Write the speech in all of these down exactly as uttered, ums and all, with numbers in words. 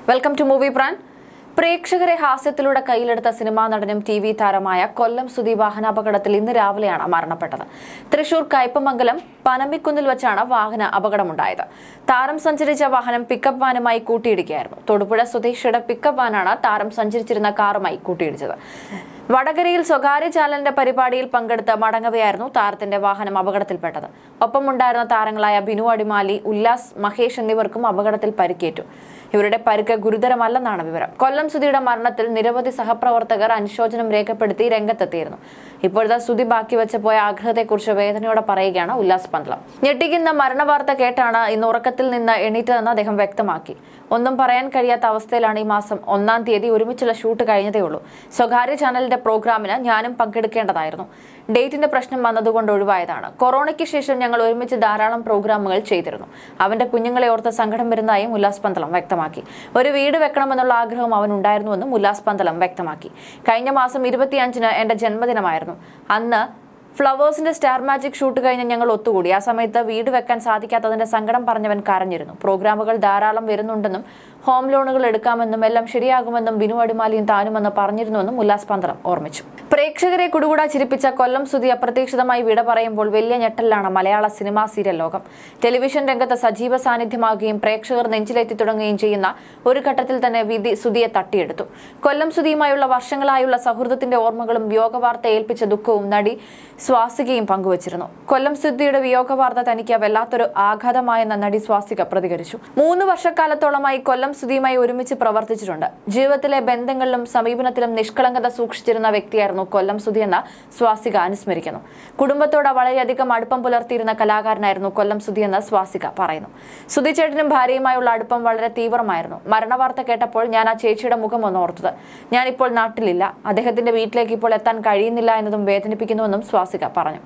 Welcome to Movie Brand. പ്രേക്ഷകരെ ഹാസ്യത്തിലൂടെ കയ്യിലെടുത്ത സിനിമാ നടനും ടി വി താരമായ കൊല്ലം സുധി വാഹനാപകടത്തിൽ ഇന്ന് രാവിലെയാണ് മരണപ്പെട്ടത്. തൃശൂർ കയ്പമംഗലം പനമ്പിക്കുന്നിൽ വെച്ചാണ് വാഹന അപകടമുണ്ടായത്. താരം സഞ്ചരിച്ച വാഹനം പിക്കപ്പ് വാനുമായി കൂട്ടിയിടിക്കുകയായിരുന്നു. തൊടുപുഴ സ്വദേശിയുടെ പിക്കപ്പ് വാനാണ് താരം സഞ്ചരിച്ചിരുന്ന കാറുമായി കൂട്ടിയിടിച്ചത്. വടകരയിൽ സ്വകാര്യ ചാനലിന്റെ പരിപാടിയിൽ പങ്കെടുത്ത് മടങ്ങവെയായിരുന്നു താരത്തിന്റെ വാഹനം അപകടത്തിൽപ്പെട്ടത്. ഒപ്പമുണ്ടായിരുന്ന താരങ്ങളായ ബിനു അടിമാലി, ഉല്ലാസ്, മഹേഷ് എന്നിവർക്കും അപകടത്തിൽ പരിക്കേറ്റു. ഇവരുടെ പരിക്ക് ഗുരുതരമല്ലെന്നാണ് വിവരം. കൊല്ലം സുധിയുടെ മരണത്തിൽ നിരവധി സഹപ്രവർത്തകർ അനുശോചനം രേഖപ്പെടുത്തി രംഗത്തെത്തിയിരുന്നു. ഇപ്പോഴത്തെ സുധി ബാക്കി വെച്ച് പോയ ആഗ്രഹത്തെക്കുറിച്ച് വേദനയോടെ പറയുകയാണ് ഉല്ലാസ് പന്തളം. ഞെട്ടിക്കുന്ന മരണവാർത്ത കേട്ടാണ് ഇന്ന് ഉറക്കത്തിൽ നിന്ന് എണീറ്റതെന്ന് അദ്ദേഹം വ്യക്തമാക്കി. ഒന്നും പറയാൻ കഴിയാത്ത അവസ്ഥയിലാണ്. ഈ മാസം ഒന്നാം തീയതി ഒരുമിച്ചുള്ള ഷൂട്ട് കഴിഞ്ഞതേ ഉള്ളൂ. സ്വകാര്യ ചാനലിന്റെ പ്രോഗ്രാമിന് ഞാനും പങ്കെടുക്കേണ്ടതായിരുന്നു. ഡേറ്റിന്റെ പ്രശ്നം വന്നതുകൊണ്ട് ഒഴിവായതാണ്. കൊറോണയ്ക്ക് ശേഷം ഞങ്ങൾ ഒരുമിച്ച് ധാരാളം പ്രോഗ്രാമുകൾ ചെയ്തിരുന്നു. അവന്റെ കുഞ്ഞുങ്ങളെ ഓർത്ത് സങ്കടം വരുന്നതായും ഉല്ലാസ് പന്തളം വ്യക്തമാക്കി. ഒരു വീട് വെക്കണമെന്നുള്ള ആഗ്രഹം അവനുണ്ടായിരുന്നുവെന്നും ഉല്ലാസ് പന്തളം വ്യക്തമാക്കി. കഴിഞ്ഞ മാസം ഇരുപത്തിയഞ്ചിന് എന്റെ ജന്മദിനമായിരുന്നു. അന്ന് ഫ്ലവേഴ്സിന്റെ സ്റ്റാർ മാജിക് ഷൂട്ട് കഴിഞ്ഞ് ഞങ്ങൾ ഒത്തുകൂടി. ആ സമയത്ത് വീട് വെക്കാൻ സാധിക്കാത്തതിന്റെ സങ്കടം പറഞ്ഞവൻ കരഞ്ഞിരുന്നു. പ്രോഗ്രാമുകൾ ധാരാളം വരുന്നുണ്ടെന്നും ഹോം ലോണുകൾ എടുക്കാമെന്നും എല്ലാം ശരിയാകുമെന്നും ബിനു അടിമാലിയും താനുമെന്ന് പറഞ്ഞിരുന്നുവെന്നും ഉല്ലാസ് പന്തളം ഓർമ്മിച്ചു. പ്രേക്ഷകരെ കുടുകൂടാ ചിരിപ്പിച്ച കൊല്ലം സുധി അപ്രതീക്ഷിതമായി വിട പറയുമ്പോൾ വലിയ ഞെട്ടലാണ് മലയാള സിനിമാ സീരിയൽ ലോകം. ടെലിവിഷൻ രംഗത്ത് സജീവ സാന്നിധ്യമാകുകയും പ്രേക്ഷകർ നെഞ്ചിലെത്തി തുടങ്ങുകയും ചെയ്യുന്ന ഒരു ഘട്ടത്തിൽ തന്നെ വിധി സുധിയെ തട്ടിയെടുത്തു. കൊല്ലം സുധിയുമായുള്ള വർഷങ്ങളായുള്ള സൗഹൃദത്തിന്റെ ഓർമ്മകളും വിയോഗവാർത്ത ഏൽപ്പിച്ച ദുഃഖവും നടി സ്വാസികയും പങ്കുവച്ചിരുന്നു. കൊല്ലം സുധിയുടെ വിയോഗവാർത്ത തനിക്ക് വല്ലാത്തൊരു ആഘാതമായെന്ന നടി സ്വാസിക പ്രതികരിച്ചു. മൂന്ന് വർഷക്കാലത്തോളമായി കൊല്ലം സുധിയുമായി ഒരുമിച്ച് പ്രവർത്തിച്ചിട്ടുണ്ട്. ജീവിതത്തിലെ ബന്ധങ്ങളിലും സമീപനത്തിലും നിഷ്കളങ്കത സൂക്ഷിച്ചിരുന്ന വ്യക്തിയായിരുന്നു കൊല്ലം സുധി എന്ന സ്വാസിക അനുസ്മരിക്കുന്നു. കുടുംബത്തോട് വളരെയധികം അടുപ്പം പുലർത്തിയിരുന്ന കലാകാരനായിരുന്നു കൊല്ലം സുധി എന്ന് സ്വാസിക പറയുന്നു. സുധി ചേട്ടനും ഭാര്യയുമായുള്ള അടുപ്പം വളരെ തീവ്രമായിരുന്നു. മരണവാർത്ത കേട്ടപ്പോൾ ഞാൻ ആ ചേച്ചിയുടെ മുഖം ഒന്ന് ഓർത്തത്. ഞാനിപ്പോൾ നാട്ടിലില്ല. അദ്ദേഹത്തിന്റെ വീട്ടിലേക്ക് ഇപ്പോൾ എത്താൻ കഴിയുന്നില്ല എന്നതും വേദനിപ്പിക്കുന്നുവെന്നും സ്വാസിക പറഞ്ഞു.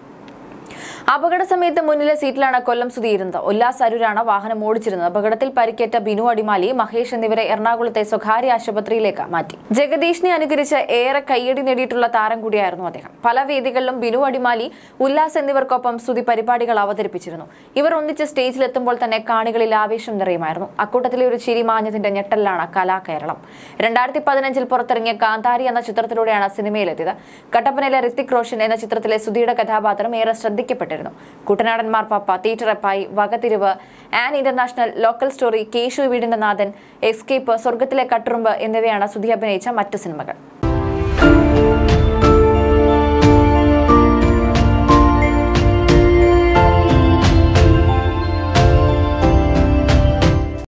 അപകട സമയത്ത് മുന്നിലെ സീറ്റിലാണ് കൊല്ലം സുധി ഇരുന്നത്. ഉല്ലാസ് അരൂരാണ് വാഹനം ഓടിച്ചിരുന്നത്. അപകടത്തിൽ പരിക്കേറ്റ ബിനു അടിമാലി, മഹേഷ് എന്നിവരെ എറണാകുളത്തെ സ്വകാര്യ ആശുപത്രിയിലേക്ക് മാറ്റി. ജഗദീഷിനെ അനുകരിച്ച് ഏറെ കയ്യടി നേടിയിട്ടുള്ള താരം കൂടിയായിരുന്നു അദ്ദേഹം. പല വേദികളിലും ബിനു അടിമാലി, ഉല്ലാസ് എന്നിവർക്കൊപ്പം സുധി പരിപാടികൾ അവതരിപ്പിച്ചിരുന്നു. ഇവർ ഒന്നിച്ച് സ്റ്റേജിലെത്തുമ്പോൾ തന്നെ കാണികളിൽ ആവേശം നിറയുമായിരുന്നു. അക്കൂട്ടത്തിലെ ഒരു ചിരി മാഞ്ഞതിന്റെ ഞെട്ടലാണ് കലാകേരളം. രണ്ടായിരത്തി പതിനഞ്ചിൽ പുറത്തിറങ്ങിയ കാന്താരി എന്ന ചിത്രത്തിലൂടെയാണ് സിനിമയിലെത്തിയത്. കട്ടപ്പനയിലെ ഋത്തിക് റോഷൻ എന്ന ചിത്രത്തിലെ സുധിയുടെ കഥാപാത്രം ഏറെ ശ്രദ്ധിക്കപ്പെട്ടിരുന്നു. Kuttanadan Marpappa, Theettarappai, Vakathirivu, an international, local story, Keshu വീടിന്റെ നാഥൻ, എസ്കേപ്പ്, സ്വർഗത്തിലെ കട്ടുറുമ്പ് എന്നിവയാണ് സുധി അഭിനയിച്ച മറ്റ് സിനിമകൾ.